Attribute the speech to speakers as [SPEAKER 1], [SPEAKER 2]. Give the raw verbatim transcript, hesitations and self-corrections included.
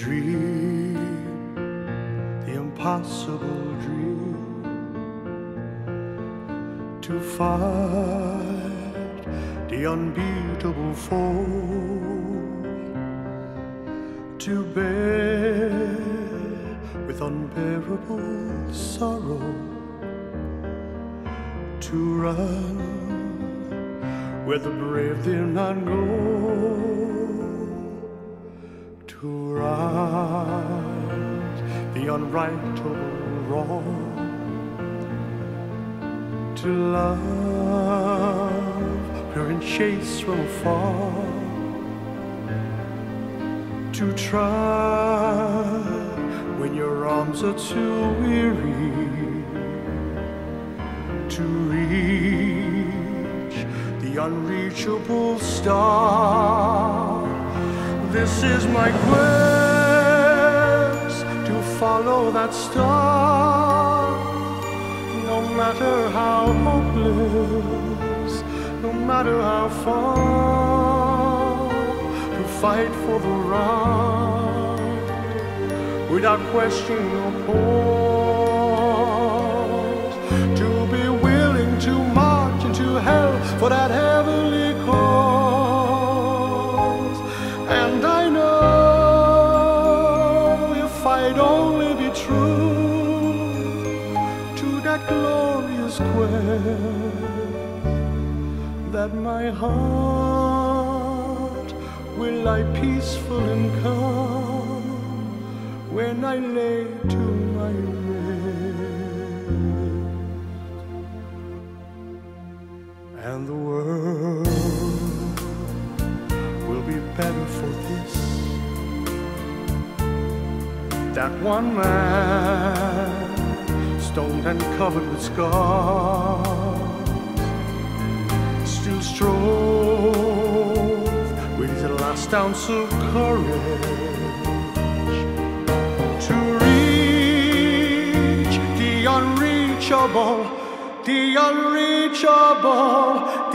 [SPEAKER 1] dream, the impossible dream, to fight the unbeatable foe, to bear with unbearable sorrow, to run where the brave did not go, to right the unrightable wrong, to love pure and chaste from afar, to try when your arms are too weary, to reach the unreachable star. This is my quest, to follow that star, no matter how hopeless, no matter how far, to fight for the right without question or pause, to be willing to march into hell for that heavenly cause. And I know if I'd only be true to that glorious quest, that my heart will lie peaceful and calm when I lay to my rest. And the world will be better for this, that one man, stoned and covered with scars, still strove with his last ounce of courage to reach the unreachable, the unreachable.